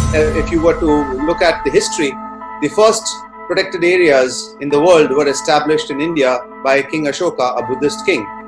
if you were to look at the history, the first protected areas in the world were established in India by King Ashoka, a Buddhist king.